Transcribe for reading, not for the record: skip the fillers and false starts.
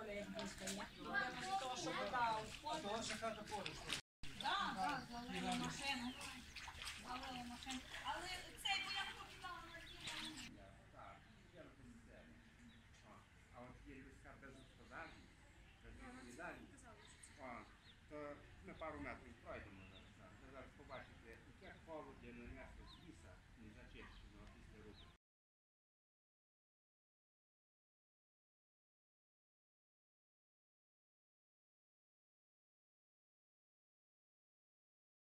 якби стоять. Того, що вода А то ваша хата поруч. Так, зловили машину. Зловили машину. Але цей, бо я покидала на ті. Так, я розумію. А от є людська безгосподарність, безвідповідальність, то на пару метрів